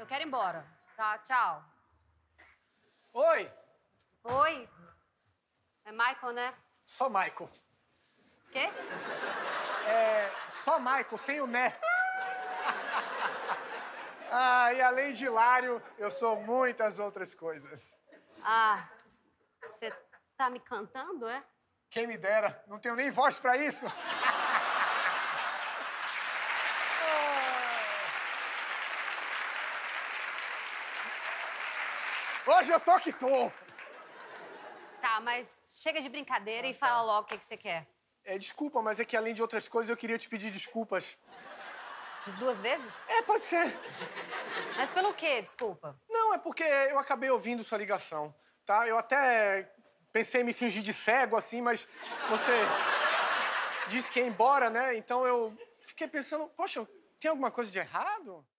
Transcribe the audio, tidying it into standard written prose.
quero ir embora. Tá, tchau. Oi. Oi? É Michael, né? Só Michael. Quê? Só Michael, sem o né. E além de hilário, eu sou muitas outras coisas. Ah, você tá me cantando, é? Quem me dera, não tenho nem voz pra isso. Hoje eu tô que tô. Tá, mas chega de brincadeira e fala logo o que você quer. Desculpa, mas é que além de outras coisas, eu queria te pedir desculpas. De 2 vezes? Pode ser. Mas pelo quê, desculpa? Não, é porque eu acabei ouvindo sua ligação, tá? Eu até pensei em me fingir de cego, assim, mas você disse que ia embora, né? Então eu fiquei pensando, poxa, tem alguma coisa de errado?